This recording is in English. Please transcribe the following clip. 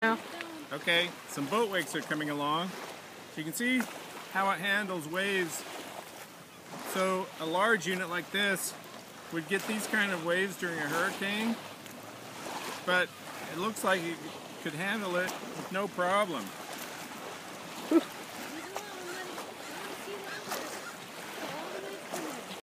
Okay, some boat wakes are coming along. So you can see how it handles waves. So a large unit like this would get these kind of waves during a hurricane, but it looks like it could handle it with no problem.